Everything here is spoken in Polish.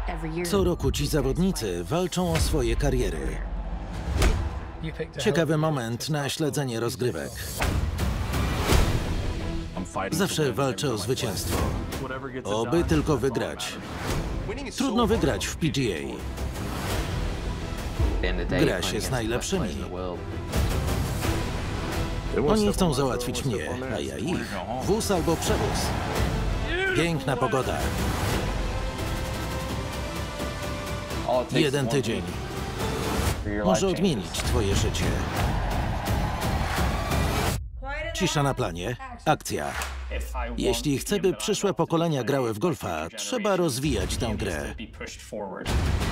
Co roku ci zawodnicy walczą o swoje kariery. Ciekawy moment na śledzenie rozgrywek. Zawsze walczę o zwycięstwo. Oby tylko wygrać. Trudno wygrać w PGA. Gra się z najlepszymi. Oni chcą załatwić mnie, a ja ich. Wóz albo przewóz. Piękna pogoda. Jeden tydzień może odmienić twoje życie. Cisza na planie. Akcja. Jeśli chcę, by przyszłe pokolenia grały w golfa, trzeba rozwijać tę grę.